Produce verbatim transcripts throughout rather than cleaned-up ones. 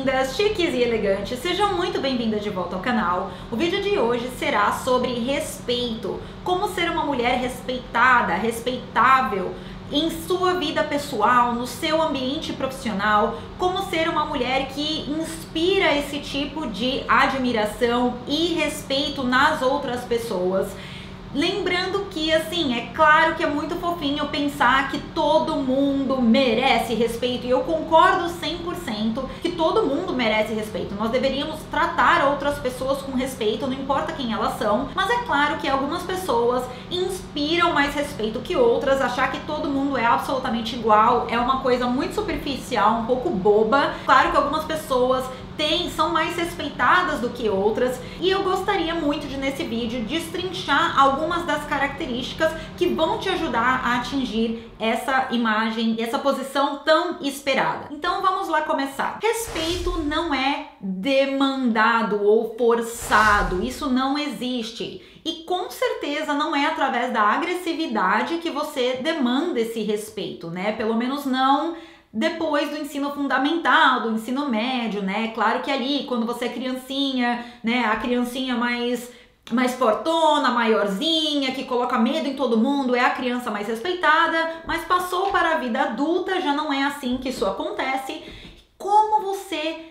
lindas, chiques e elegantes, sejam muito bem-vindas de volta ao canal. O vídeo de hoje será sobre respeito, como ser uma mulher respeitada, respeitável em sua vida pessoal, no seu ambiente profissional, como ser uma mulher que inspira esse tipo de admiração e respeito nas outras pessoas. Lembrando que, assim, é claro que é muito fofinho pensar que todo mundo merece respeito, e eu concordo cem por cento que todo mundo merece respeito. Nós deveríamos tratar outras pessoas com respeito, não importa quem elas são, mas é claro que algumas pessoas inspiram mais respeito que outras. Achar que todo mundo é absolutamente igual é uma coisa muito superficial, um pouco boba. Claro que algumas pessoas Tem, são mais respeitadas do que outras, e eu gostaria muito de, nesse vídeo, destrinchar algumas das características que vão te ajudar a atingir essa imagem, essa posição tão esperada. Então vamos lá começar. Respeito não é demandado ou forçado, isso não existe. E com certeza não é através da agressividade que você demanda esse respeito, né? Pelo menos não depois do ensino fundamental, do ensino médio, né? Claro que ali, quando você é criancinha, né? A criancinha mais, mais fortona, maiorzinha, que coloca medo em todo mundo, é a criança mais respeitada, mas passou para a vida adulta, já não é assim que isso acontece. Como você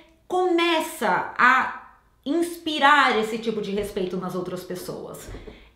começa a inspirar esse tipo de respeito nas outras pessoas?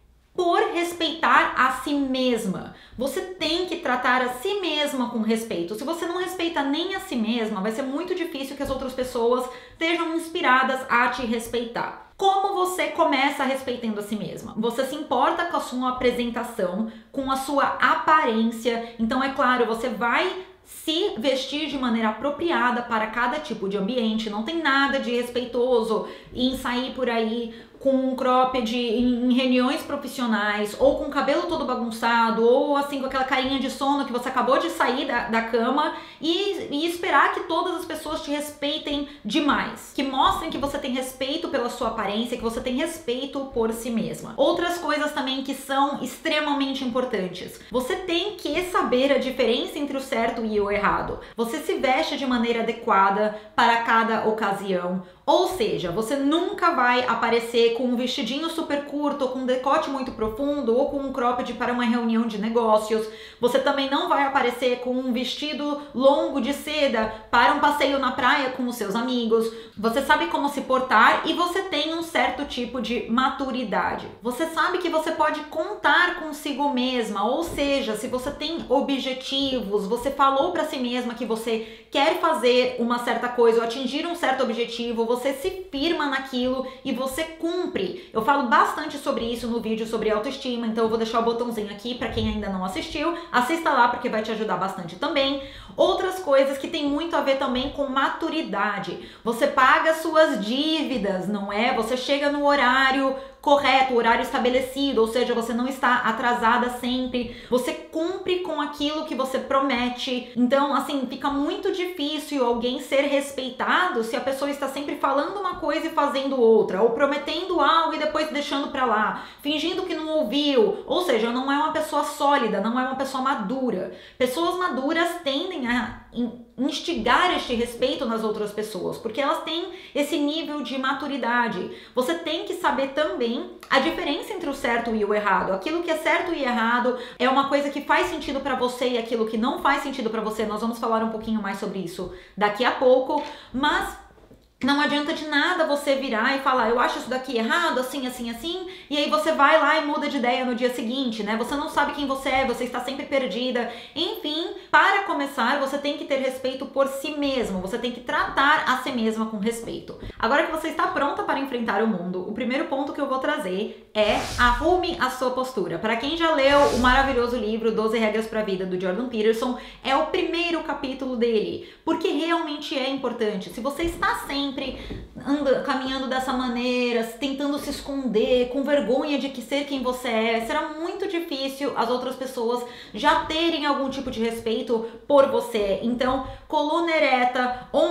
Por respeitar a si mesma. Você tem que tratar a si mesma com respeito. Se você não respeita nem a si mesma, vai ser muito difícil que as outras pessoas estejam inspiradas a te respeitar. Como você começa respeitando a si mesma? Você se importa com a sua apresentação, com a sua aparência. Então, é claro, você vai se vestir de maneira apropriada para cada tipo de ambiente. Não tem nada de respeitoso em sair por aí com um cropped em reuniões profissionais, ou com o cabelo todo bagunçado, ou assim com aquela carinha de sono que você acabou de sair da, da cama, e, e esperar que todas as pessoas te respeitem demais. Que mostrem que você tem respeito pela sua aparência, que você tem respeito por si mesma. Outras coisas também que são extremamente importantes. Você tem que saber a diferença entre o certo e o errado. Você se veste de maneira adequada para cada ocasião. Ou seja, você nunca vai aparecer com um vestidinho super curto, ou com um decote muito profundo, ou com um cropped para uma reunião de negócios. Você também não vai aparecer com um vestido longo de seda para um passeio na praia com os seus amigos. Você sabe como se portar e você tem um certo tipo de maturidade. Você sabe que você pode contar consigo mesma, ou seja, se você tem objetivos, você falou para si mesma que você quer fazer uma certa coisa ou atingir um certo objetivo, você se firma naquilo e você cumpre. Eu falo bastante sobre isso no vídeo sobre autoestima, então eu vou deixar o botãozinho aqui para quem ainda não assistiu. Assista lá porque vai te ajudar bastante também. Outras coisas que tem muito a ver também com maturidade. Você paga suas dívidas, não é? Você chega no horário correto, o horário estabelecido, ou seja, você não está atrasada sempre, você cumpre com aquilo que você promete. Então, assim, fica muito difícil alguém ser respeitado se a pessoa está sempre falando uma coisa e fazendo outra, ou prometendo algo e depois deixando pra lá, fingindo que não ouviu, ou seja, não é uma pessoa sólida, não é uma pessoa madura. Pessoas maduras tendem a instigar este respeito nas outras pessoas, porque elas têm esse nível de maturidade. Você tem que saber também a diferença entre o certo e o errado. Aquilo que é certo e errado é uma coisa que faz sentido pra você, e aquilo que não faz sentido pra você. Nós vamos falar um pouquinho mais sobre isso daqui a pouco, mas não adianta de nada você virar e falar, eu acho isso daqui errado, assim, assim, assim, e aí você vai lá e muda de ideia no dia seguinte, né? Você não sabe quem você é, você está sempre perdida. Enfim, para começar, você tem que ter respeito por si mesmo, você tem que tratar a si mesma com respeito. Agora que você está pronta para enfrentar o mundo, o primeiro ponto que eu vou trazer é arrume a sua postura. Para quem já leu o maravilhoso livro doze Regras para a Vida, do Jordan Peterson, é o primeiro capítulo dele, porque realmente é importante. Se você está sempre anda, caminhando dessa maneira, tentando se esconder, com vergonha de que ser quem você é, será muito difícil as outras pessoas já terem algum tipo de respeito por você. Então, coluna ereta, ombros para trás,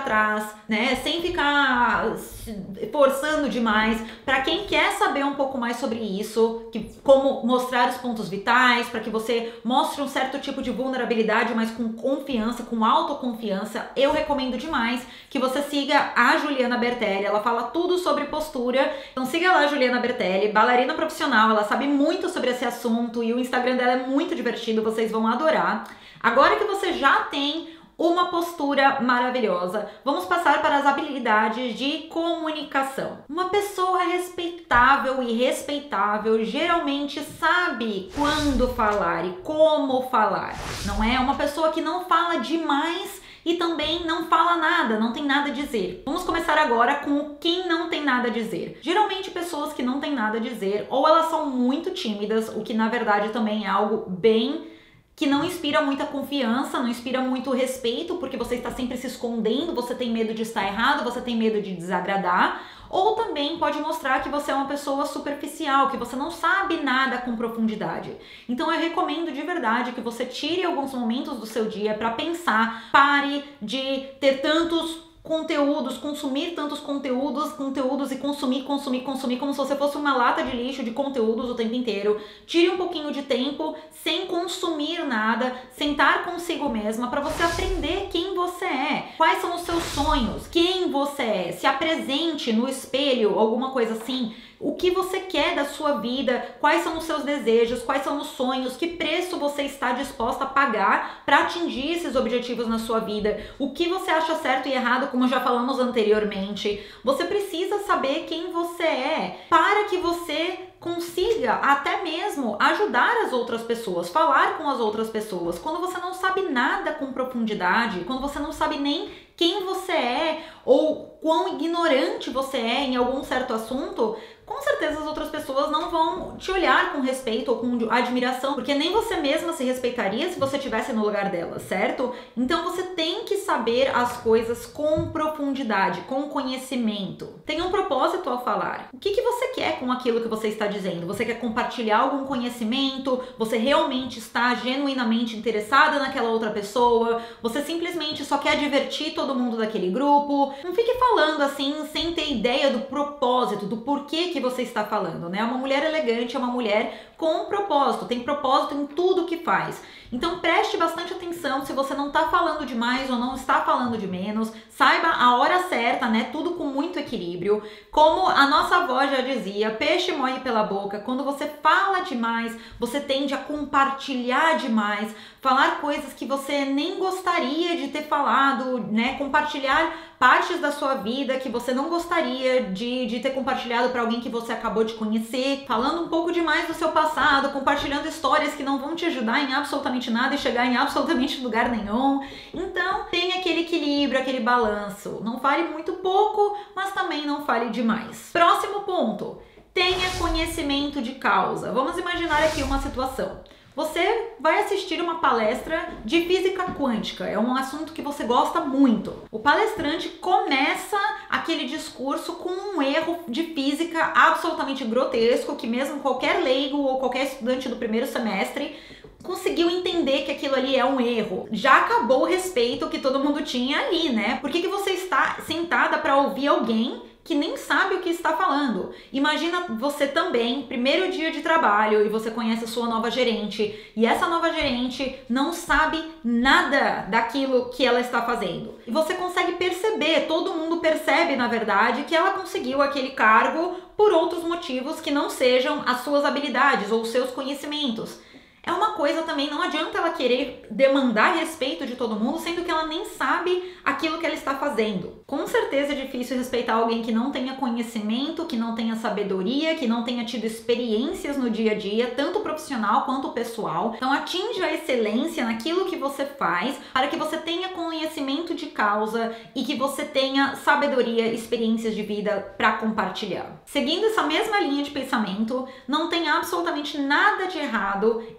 atrás, né? Sem ficar forçando demais. Para quem quer saber um pouco mais sobre isso, que, como mostrar os pontos vitais, para que você mostre um certo tipo de vulnerabilidade, mas com confiança, com autoconfiança, eu recomendo demais que você siga a Juliana Bertelli. Ela fala tudo sobre postura. Então siga lá a Juliana Bertelli, bailarina profissional, ela sabe muito sobre esse assunto e o Instagram dela é muito divertido, vocês vão adorar. Agora que você já tem uma postura maravilhosa, vamos passar para as habilidades de comunicação. Uma pessoa respeitável e respeitável geralmente sabe quando falar e como falar. Não é uma pessoa que não fala demais e também não fala nada, não tem nada a dizer. Vamos começar agora com o quem não tem nada a dizer. Geralmente pessoas que não têm nada a dizer, ou elas são muito tímidas, o que na verdade também é algo bem que não inspira muita confiança, não inspira muito respeito, porque você está sempre se escondendo, você tem medo de estar errado, você tem medo de desagradar, ou também pode mostrar que você é uma pessoa superficial, que você não sabe nada com profundidade. Então eu recomendo de verdade que você tire alguns momentos do seu dia para pensar, pare de ter tantos conteúdos, consumir tantos conteúdos, conteúdos e consumir, consumir, consumir, como se você fosse uma lata de lixo de conteúdos o tempo inteiro. Tire um pouquinho de tempo sem consumir nada, sentar consigo mesma para você aprender quem você é, quais são os seus sonhos, quem você é, se apresente no espelho, alguma coisa assim. O que você quer da sua vida, quais são os seus desejos, quais são os sonhos, que preço você está disposta a pagar para atingir esses objetivos na sua vida, o que você acha certo e errado, como já falamos anteriormente. Você precisa saber quem você é para que você consiga até mesmo ajudar as outras pessoas, falar com as outras pessoas. Quando você não sabe nada com profundidade, quando você não sabe nem quem você é ou quão ignorante você é em algum certo assunto, com certeza as outras pessoas não vão te olhar com respeito ou com admiração, porque nem você mesma se respeitaria se você estivesse no lugar delas, certo? Então você tem que saber as coisas com profundidade, com conhecimento. Tenha um propósito ao falar. O que que você quer com aquilo que você está dizendo? Você quer compartilhar algum conhecimento? Você realmente está genuinamente interessada naquela outra pessoa? Você simplesmente só quer divertir todo mundo daquele grupo? Não fique falando assim sem ter ideia do propósito, do porquê que você está falando, né? Uma mulher elegante é uma mulher com propósito, tem propósito em tudo que faz. Então preste bastante atenção se você não está falando demais ou não está falando de menos. Saiba a hora certa, né? Tudo com muito equilíbrio. Como a nossa avó já dizia, peixe morre pela boca. Quando você fala demais, você tende a compartilhar demais, falar coisas que você nem gostaria de ter falado, né? Compartilhar partes da sua vida que você não gostaria de, de ter compartilhado para alguém que você acabou de conhecer, falando um pouco demais do seu passado, compartilhando histórias que não vão te ajudar em absolutamente nada e chegar em absolutamente lugar nenhum. Então, tem aquele equilíbrio, aquele balanço. Não fale muito pouco, mas também não fale demais. Próximo ponto. Tenha conhecimento de causa. Vamos imaginar aqui uma situação. Você vai assistir uma palestra de física quântica, é um assunto que você gosta muito. O palestrante começa aquele discurso com um erro de física absolutamente grotesco, que mesmo qualquer leigo ou qualquer estudante do primeiro semestre conseguiu entender que aquilo ali é um erro. Já acabou o respeito que todo mundo tinha ali, né? Por que que você está sentada para ouvir alguém que nem sabe o que está falando? Imagina você também, primeiro dia de trabalho, e você conhece a sua nova gerente, e essa nova gerente não sabe nada daquilo que ela está fazendo. E você consegue perceber, todo mundo percebe, na verdade, que ela conseguiu aquele cargo por outros motivos que não sejam as suas habilidades ou os seus conhecimentos. É uma coisa também, não adianta ela querer demandar respeito de todo mundo, sendo que ela nem sabe aquilo que ela está fazendo. Com certeza é difícil respeitar alguém que não tenha conhecimento, que não tenha sabedoria, que não tenha tido experiências no dia a dia, tanto profissional quanto pessoal. Então atinja a excelência naquilo que você faz, para que você tenha conhecimento de causa e que você tenha sabedoria, experiências de vida para compartilhar. Seguindo essa mesma linha de pensamento, não tem absolutamente nada de errado em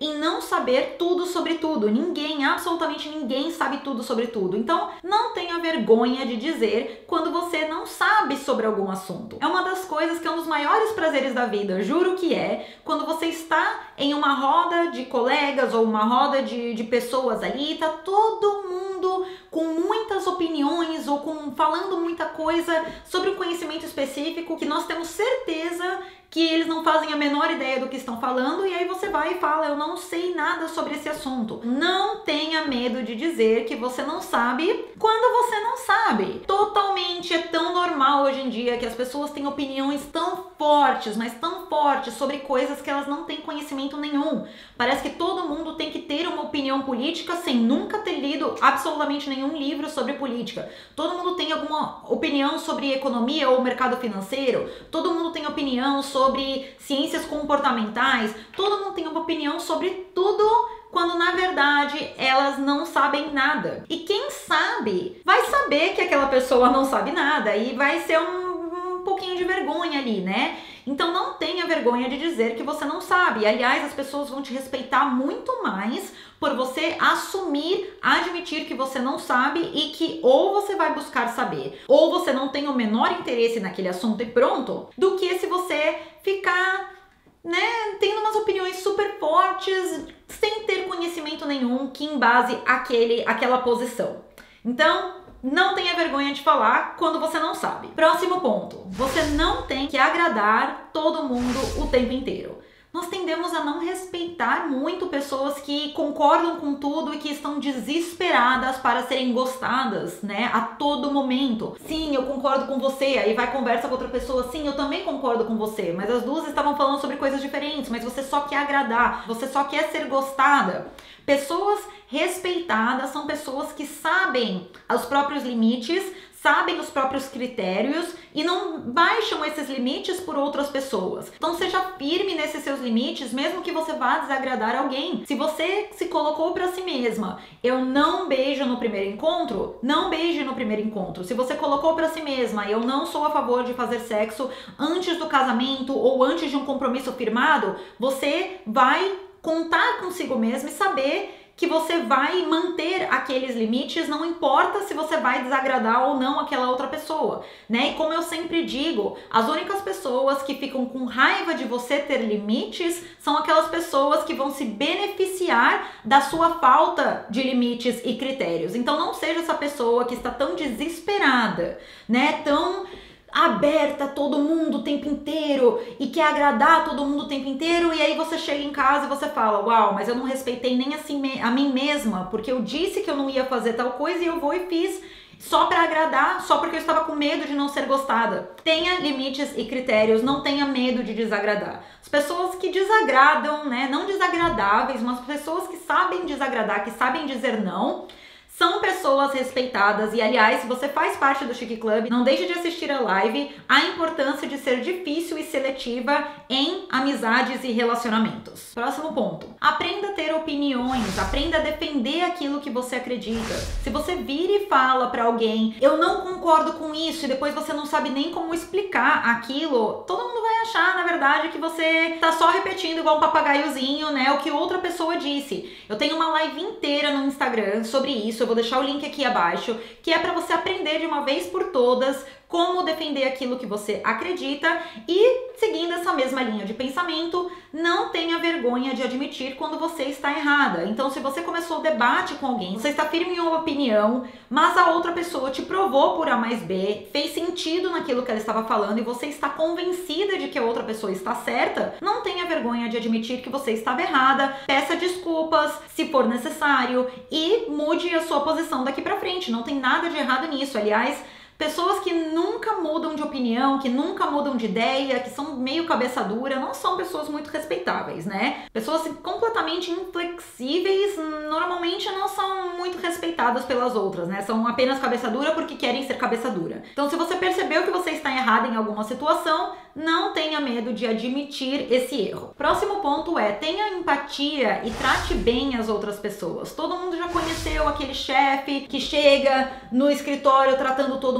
em não saber tudo sobre tudo. Ninguém, absolutamente ninguém sabe tudo sobre tudo. Então, não tenha vergonha de dizer quando você não sabe sobre algum assunto. É uma das coisas que é um dos maiores prazeres da vida, juro que é, quando você está em uma roda de colegas ou uma roda de, de pessoas ali, tá todo mundo com muitas opiniões ou com falando muita coisa sobre um conhecimento específico que nós temos certeza que eles não fazem a menor ideia do que estão falando, e aí você vai e fala, eu não sei nada sobre esse assunto. Não tenha medo de dizer que você não sabe quando você não sabe. Totalmente, é tão normal hoje em dia que as pessoas têm opiniões tão fortes, mas tão fortes sobre coisas que elas não têm conhecimento nenhum. Parece que todo mundo tem que ter uma opinião política sem nunca ter lido absolutamente nenhum livro sobre política. Todo mundo tem alguma opinião sobre economia ou mercado financeiro. Todo mundo tem opinião sobre sobre ciências comportamentais, todo mundo tem uma opinião sobre tudo, quando na verdade elas não sabem nada. E quem sabe vai saber que aquela pessoa não sabe nada e vai ser um, um pouquinho de vergonha ali, né? Então não tenha vergonha de dizer que você não sabe. Aliás, as pessoas vão te respeitar muito mais por você assumir, admitir que você não sabe e que ou você vai buscar saber, ou você não tem o menor interesse naquele assunto e pronto, do que se você ficar, né, tendo umas opiniões super fortes sem ter conhecimento nenhum que embase aquele, aquela posição. Então, não tenha vergonha de falar quando você não sabe. Próximo ponto. Você não tem que agradar todo mundo o tempo inteiro. Nós tendemos a não respeitar muito pessoas que concordam com tudo e que estão desesperadas para serem gostadas, né, a todo momento. Sim, eu concordo com você, aí vai conversa com outra pessoa, sim, eu também concordo com você, mas as duas estavam falando sobre coisas diferentes, mas você só quer agradar, você só quer ser gostada. Pessoas respeitadas são pessoas que sabem os próprios limites, sabem os próprios critérios e não baixam esses limites por outras pessoas. Então seja firme nesses seus limites, mesmo que você vá desagradar alguém. Se você se colocou para si mesma, eu não beijo no primeiro encontro, não beije no primeiro encontro. Se você colocou para si mesma, eu não sou a favor de fazer sexo antes do casamento ou antes de um compromisso firmado, você vai contar consigo mesma e saber que você vai manter aqueles limites, não importa se você vai desagradar ou não aquela outra pessoa, né? E como eu sempre digo, as únicas pessoas que ficam com raiva de você ter limites são aquelas pessoas que vão se beneficiar da sua falta de limites e critérios. Então não seja essa pessoa que está tão desesperada, né? Tão aberta a todo mundo o tempo inteiro e quer agradar todo mundo o tempo inteiro, e aí você chega em casa e você fala, uau, mas eu não respeitei nem assim a mim mesma, porque eu disse que eu não ia fazer tal coisa e eu vou e fiz só para agradar, só porque eu estava com medo de não ser gostada. Tenha limites e critérios, não tenha medo de desagradar. As pessoas que desagradam, né, não desagradáveis, mas pessoas que sabem desagradar, que sabem dizer não, são pessoas respeitadas. E aliás, se você faz parte do Chique Club, não deixe de assistir a live A Importância de Ser Difícil e Seletiva em Amizades e Relacionamentos. Próximo ponto. Aprenda a ter opiniões, aprenda a defender aquilo que você acredita. Se você vira e fala pra alguém, eu não concordo com isso, e depois você não sabe nem como explicar aquilo, todo mundo vai achar, na verdade, que você tá só repetindo igual um papagaiozinho, né, o que outra pessoa disse. Eu tenho uma live inteira no Instagram sobre isso, eu vou deixar o link aqui abaixo, que é para você aprender de uma vez por todas como defender aquilo que você acredita e, seguindo essa mesma linha de pensamento, não tenha vergonha de admitir quando você está errada. Então, se você começou o debate com alguém, você está firme em uma opinião, mas a outra pessoa te provou por A mais B, fez sentido naquilo que ela estava falando e você está convencida de que a outra pessoa está certa, não tenha vergonha de admitir que você estava errada, peça desculpas se for necessário e mude a sua posição daqui para frente. Não tem nada de errado nisso. Aliás, pessoas que nunca mudam de opinião, que nunca mudam de ideia, que são meio cabeça dura, não são pessoas muito respeitáveis, né? Pessoas completamente inflexíveis normalmente não são muito respeitadas pelas outras, né? São apenas cabeça dura porque querem ser cabeça dura. Então, se você percebeu que você está errada em alguma situação, não tenha medo de admitir esse erro. Próximo ponto é, tenha empatia e trate bem as outras pessoas. Todo mundo já conheceu aquele chefe que chega no escritório tratando todo mundo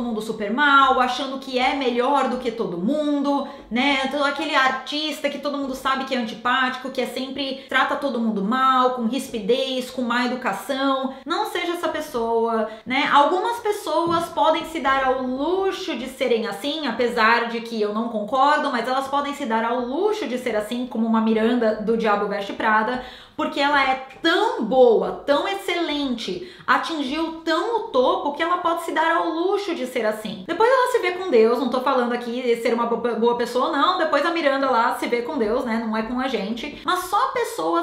mundo super mal, achando que é melhor do que todo mundo, né? Então, aquele artista que todo mundo sabe que é antipático, que é sempre trata todo mundo mal, com rispidez, com má educação. Não seja essa pessoa, né? Algumas pessoas podem se dar ao luxo de serem assim, apesar de que eu não concordo, mas elas podem se dar ao luxo de ser assim, como uma Miranda do Diabo Veste Prada, porque ela é tão boa, tão excelente, atingiu tão o topo que ela pode se dar ao luxo de ser assim. Depois ela se vê com Deus, não tô falando aqui de ser uma boa pessoa, não. Depois a Miranda lá se vê com Deus, né? Não é com a gente. Mas só pessoas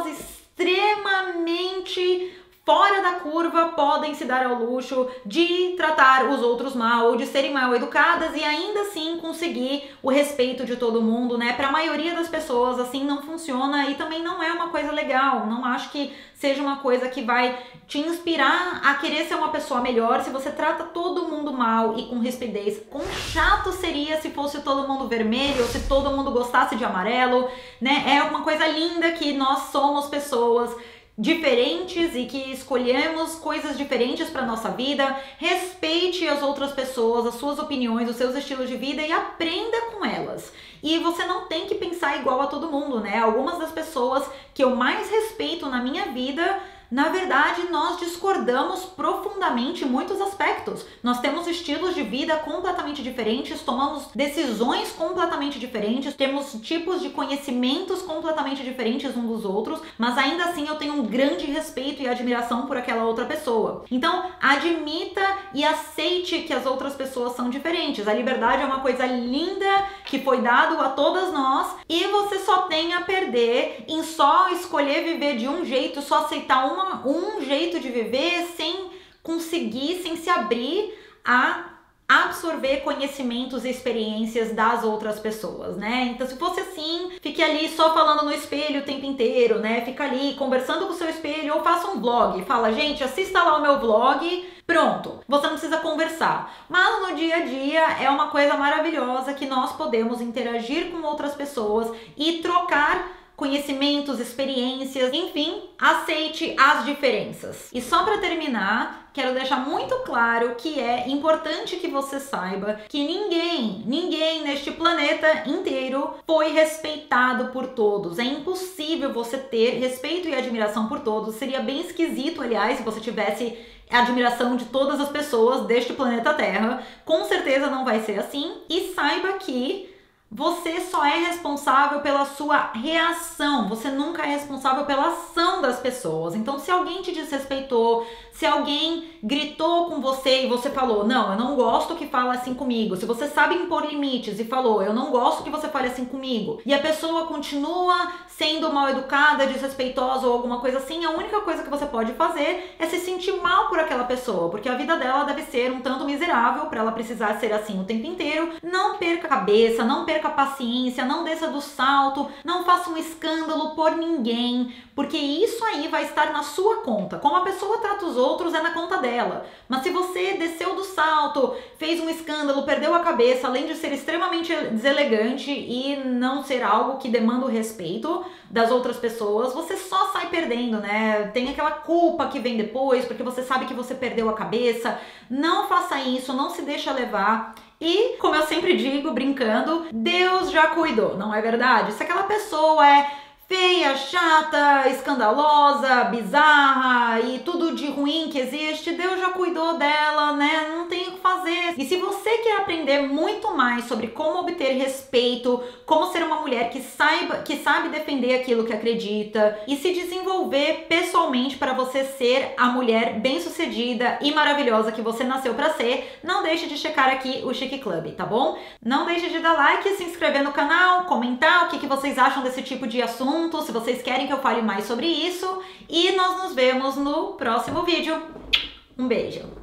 extremamente fora da curva podem se dar ao luxo de tratar os outros mal ou de serem mal educadas e ainda assim conseguir o respeito de todo mundo, né? Para a maioria das pessoas assim não funciona e também não é uma coisa legal. Não acho que seja uma coisa que vai te inspirar a querer ser uma pessoa melhor se você trata todo mundo mal e com rispidez. Quão chato seria se fosse todo mundo vermelho ou se todo mundo gostasse de amarelo, né? É uma coisa linda que nós somos pessoas diferentes e que escolhemos coisas diferentes para nossa vida. Respeite as outras pessoas, as suas opiniões, os seus estilos de vida e aprenda com elas. E você não tem que pensar igual a todo mundo, né? Algumas das pessoas que eu mais respeito na minha vida, na verdade, nós discordamos profundamente em muitos aspectos. Nós temos estilos de vida completamente diferentes, tomamos decisões completamente diferentes, temos tipos de conhecimentos completamente diferentes uns dos outros, mas ainda assim eu tenho um grande respeito e admiração por aquela outra pessoa. Então, admita e aceite que as outras pessoas são diferentes. A liberdade é uma coisa linda que foi dado a todas nós e você só tem a perder em só escolher viver de um jeito, só aceitar um Uma, um jeito de viver sem conseguir, sem se abrir a absorver conhecimentos e experiências das outras pessoas, né? Então, se fosse assim, fique ali só falando no espelho o tempo inteiro, né? Fica ali conversando com o seu espelho ou faça um vlog. Fala, gente, assista lá o meu vlog. Pronto, você não precisa conversar. Mas no dia a dia é uma coisa maravilhosa que nós podemos interagir com outras pessoas e trocar conhecimentos, experiências, enfim, aceite as diferenças. E só para terminar, quero deixar muito claro que é importante que você saiba que ninguém, ninguém neste planeta inteiro foi respeitado por todos. É impossível você ter respeito e admiração por todos. Seria bem esquisito, aliás, se você tivesse a admiração de todas as pessoas deste planeta Terra. Com certeza não vai ser assim. E saiba que você só é responsável pela sua reação, você nunca é responsável pela ação das pessoas. Então, se alguém te desrespeitou, se alguém gritou com você e você falou, não, eu não gosto que fale assim comigo. Se você sabe impor limites e falou, eu não gosto que você fale assim comigo, e a pessoa continua sendo mal educada, desrespeitosa ou alguma coisa assim, a única coisa que você pode fazer é se sentir mal por aquela pessoa, porque a vida dela deve ser um tanto miserável para ela precisar ser assim o tempo inteiro. Não perca a cabeça, não perca a paciência, não desça do salto, não faça um escândalo por ninguém, porque isso aí vai estar na sua conta. Como a pessoa trata os outros é na conta dela. Mas se você desceu do salto, fez um escândalo, perdeu a cabeça, além de ser extremamente deselegante e não ser algo que demanda o respeito das outras pessoas, você só sai perdendo, né? Tem aquela culpa que vem depois, porque você sabe que você perdeu a cabeça. Não faça isso, não se deixa levar. E, como eu sempre digo, brincando, Deus já cuidou, não é verdade? Se aquela pessoa é feia, chata, escandalosa, bizarra e tudo de ruim que existe, Deus já cuidou dela, né? Não tem o que fazer. E se você quer aprender muito mais sobre como obter respeito, como ser uma mulher que saiba, que sabe defender aquilo que acredita e se desenvolver pessoalmente para você ser a mulher bem-sucedida e maravilhosa que você nasceu para ser, não deixe de checar aqui o Chique Club, tá bom? Não deixe de dar like, se inscrever no canal, comentar o que, que vocês acham desse tipo de assunto, se vocês querem que eu fale mais sobre isso, e nós nos vemos no próximo vídeo. Um beijo!